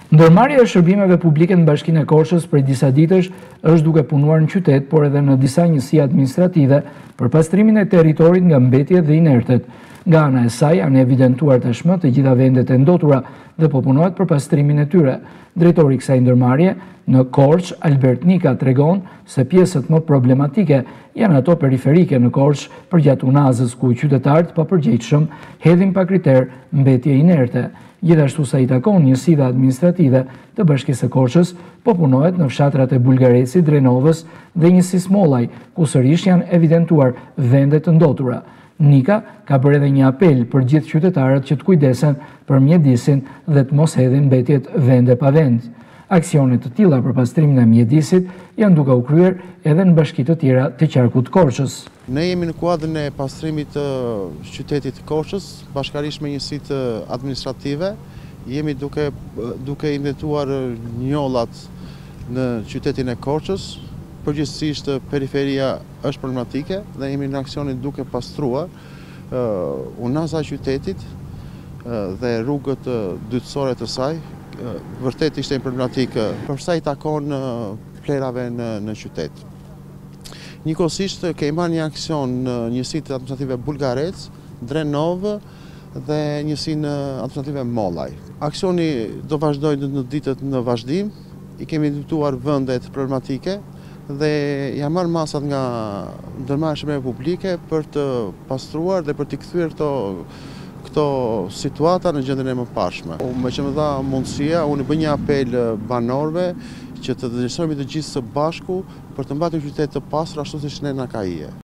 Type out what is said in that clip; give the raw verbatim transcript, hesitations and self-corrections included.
Ndërmarrja e shërbimeve publike në Bashkinë e Korçës prej disa ditësh është duke punuar në qytet, por edhe në disa njësi administrative për pastrimin e territorit nga mbetjet dhe inertet. Nga ana e saj janë evidentuar tashmë të gjitha vendet e ndotura dhe po punohet për pastrimin e tyre. Drejtori i kësaj ndërmarrje në Korçë, Albert Nika, tregon se pjesët më problematike janë ato periferike në Korçë përgjatë unazës ku qytetarët pa përgjegjshëm hedhin pa kriter mbetje inerte. Gjithashtu sa i takon njësive administrative të Bashkisë së Korçës, po punohet në fshatrat e Bullgarecit, Drenovës dhe njësisë Mollaj, ku sërish janë evidentuar vende të ndotura. Nika ka bërë edhe një apel për gjithë qytetarët që të kujdesen për mjedisin dhe të mos hedhin mbetjet vende pa vend. Aksionet të tilla për pastrimin e mjedisit janë duke u kryer edhe në bashki të tjera të qarkut të Korçës. Ne jemi në kuadrën e pastrimit të qytetit të Korçës, bashkërisht me njësitë administrative, jemi duke duke inventuar njollat në qytetin e Korçës. Përgjithsisht periferia është problematike dhe jemi në aksionin duke pastruar uh, unaza e qytetit uh, dhe rrugët uh, dytësore të saj. Uh, vërtet ishte një problematikë për sa i takon uh, plerave në, në qytet. Njëkohësisht kemi marrë një aksion në njësitë administrative Bullgarec, Drenovë dhe njësinë administrative Mollaj. Aksioni do vazhdojë në ditët në vazhdim, i kemi identifikuar vendet problematike dhe janë marrë masat nga ndërmarrja e shërbimeve publike për të pastruar dhe për të kthyer këto këto situata në gjendjen e mëparshme. Me që më dha mundësia, unë bëj një apel banorëve që të ndërsohemi të gjithë së bashku për të mbajtur qytet të pastër ashtu siç ne na ka ije.